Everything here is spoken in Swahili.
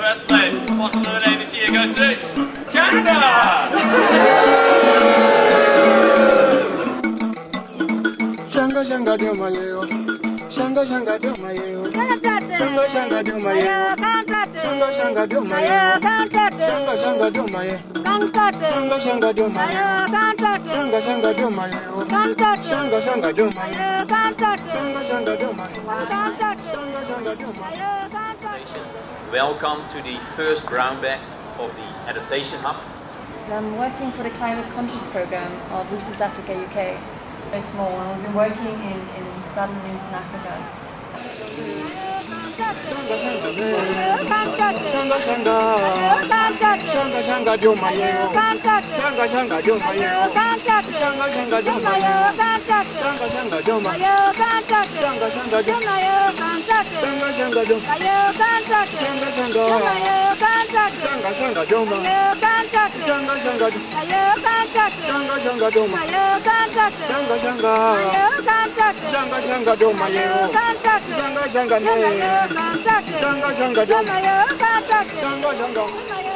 First place, Fossil of the Day this year goes to Canada! Shanga shanga do my yo, shanga shanga do my yo, shanga shanga do my yo, shanga shanga do my yo, shanga shanga do my yo, shanga shanga do my yo, shanga shanga do my yo, shanga shanga do my yo, shanga shanga do my yo, shanga shanga do my yo. Welcome to the first brown bag of the Adaptation Hub. I'm working for the Climate Conscious Program of Roosters Africa UK. Very small, and we've been working in southern and eastern Africa. Shanga shanga, shanga shanga do my yo, shanga shanga do my yo, shanga shanga do my yo, shanga shanga do my yo, shanga shanga do my yo, shanga shanga do my yo, shanga shanga do my yo, shanga shanga do my yo, shanga shanga do my yo, shanga shanga do my yo, shanga shanga do my yo. Shanga shanga do my yo, shanga shanga.